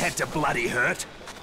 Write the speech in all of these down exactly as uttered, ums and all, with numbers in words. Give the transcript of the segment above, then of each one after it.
had to bloody hurt.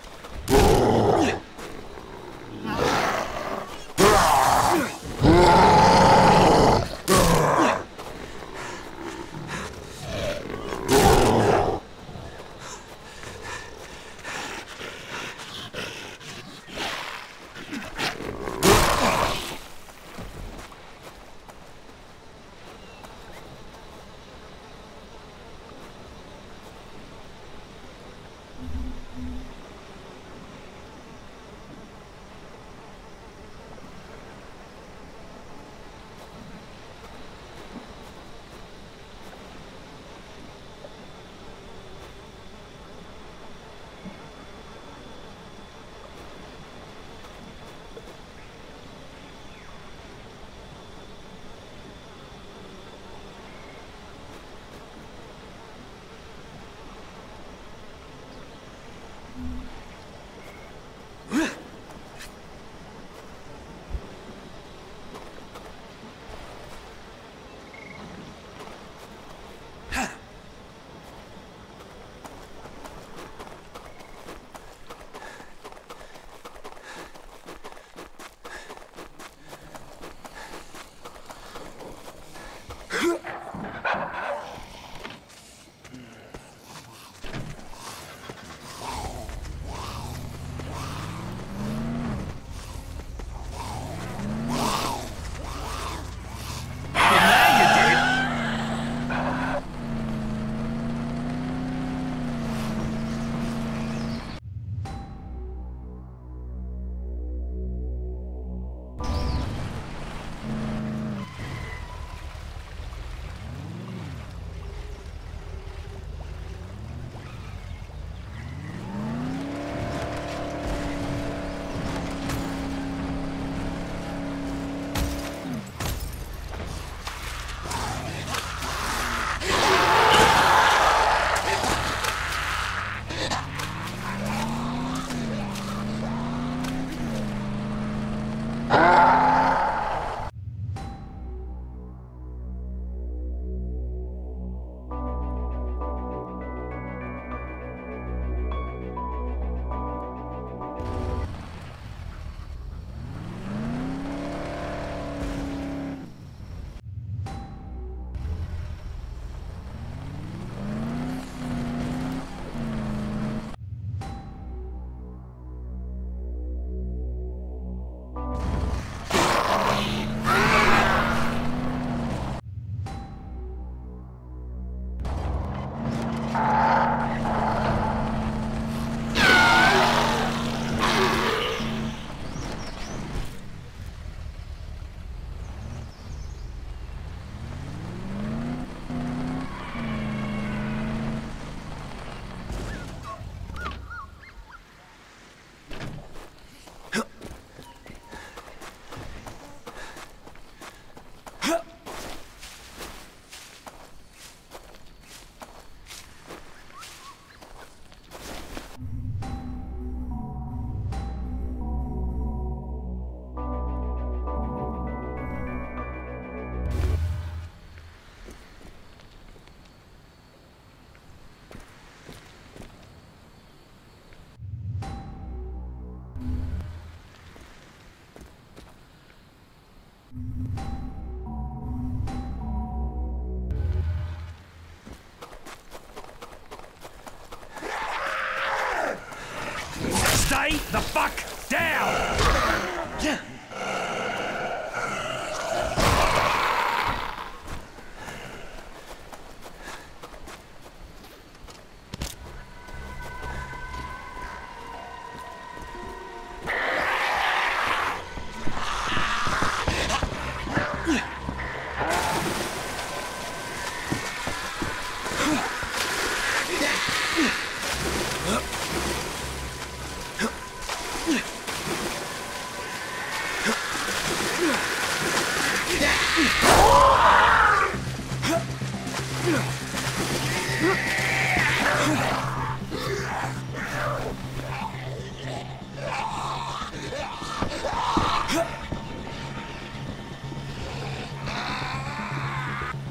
Stay the fuck down!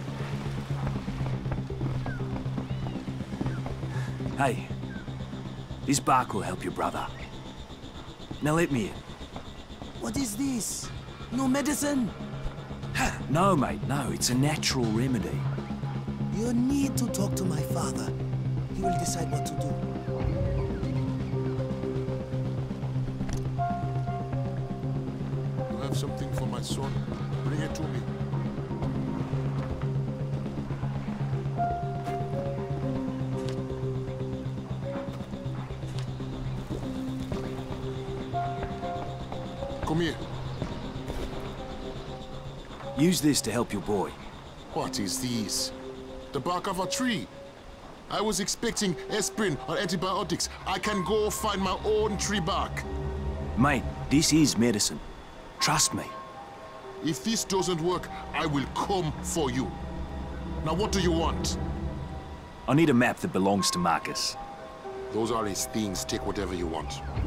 Hey, This bark will help your brother. Now let me in. What is this? No medicine? No, mate, no. It's a natural remedy. You need to talk to my father. He will decide what to do. You have something for my son. Bring it to me. Come here. Use this to help your boy. What is this? The bark of a tree. I was expecting aspirin or antibiotics. I can go find my own tree bark. Mate, this is medicine. Trust me. If this doesn't work, I will come for you. Now what do you want? I need a map that belongs to Marcus. Those are his things. Take whatever you want.